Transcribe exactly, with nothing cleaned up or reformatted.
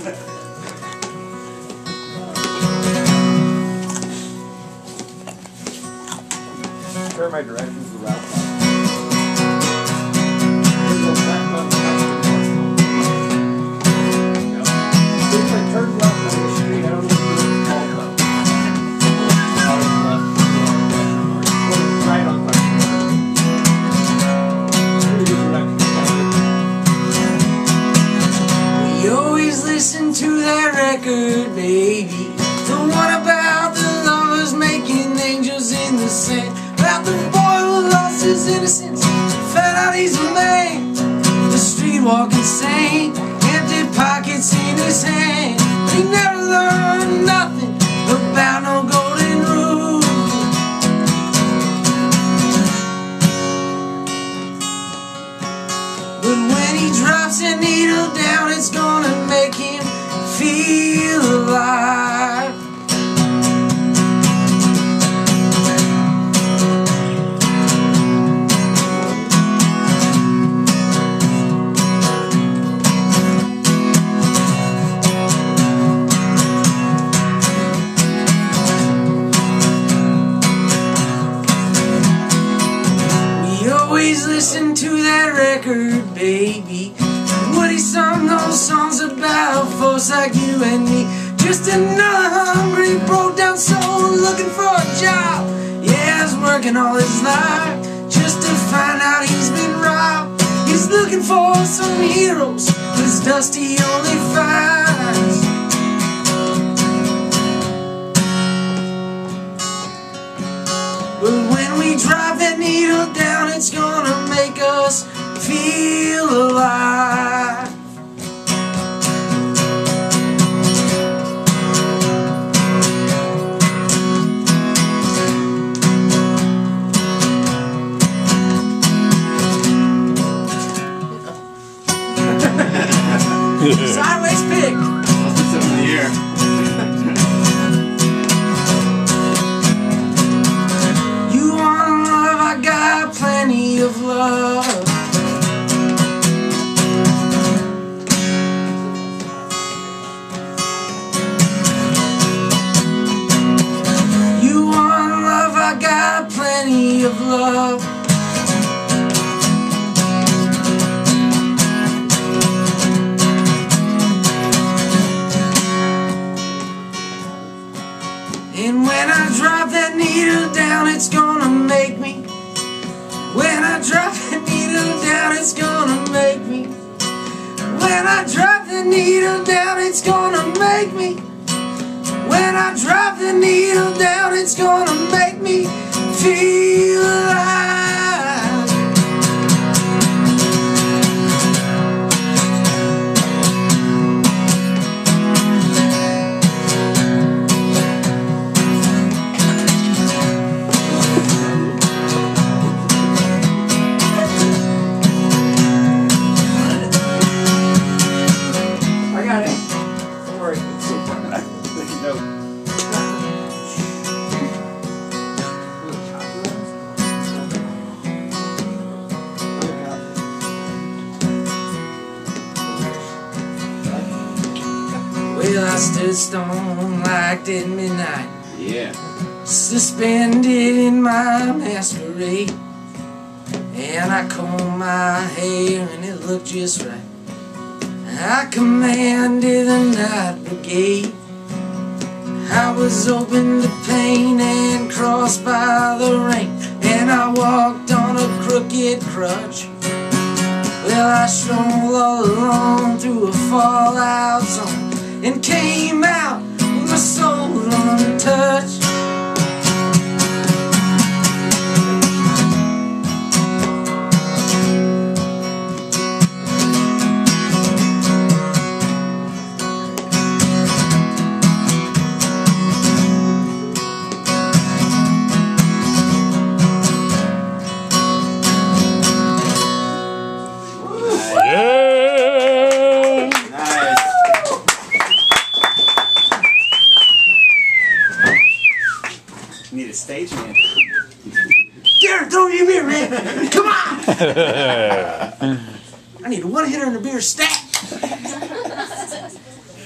Share my directions to route. If I turn left on the street, I don't know what it's called though. Right on question mark. We always listen to that record, baby. The one about the lovers making angels in the sand. About the boy who lost his innocence, found out he's a man. The street walking saint, empty pockets in his hand. He never learned nothing about no golden rule. But when he drops a needle down, it's gonna make him feel alive. Always listen to that record, baby. Woody sung those songs about folks like you and me. Just another hungry, broke down soul looking for a job. Yeah, he's working all his life just to find out he's been robbed. He's looking for some heroes, cause dust he only finds. But when we drive that needle down, it's gonna make us feel alive. Sideways pick. Must be something in the air. Plenty of love. You want love, I got plenty of love. And when I drop that needle down, it's gonna make me. When I drop the needle down, it's gonna make me. When I drop the needle down, it's gonna make me. When I drop the needle down, it's gonna make me feel alive. Well, I stood stone like at midnight, Yeah. suspended in my masquerade. And I combed my hair and it looked just right. I commanded the night brigade. I was open to pain and crossed by the rain, and I walked on a crooked crutch. Well, I strolled all alone through a fallout zone and came out with my soul untouched. Need a stage man. Darren, throw me a beer, man! Come on! I need a one hitter and a beer stack.